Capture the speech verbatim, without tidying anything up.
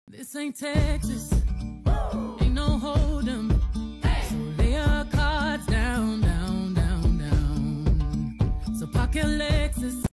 This ain't Texas, ain't no hold'em. So lay your cards down, down, down, down. So pocket Lexus.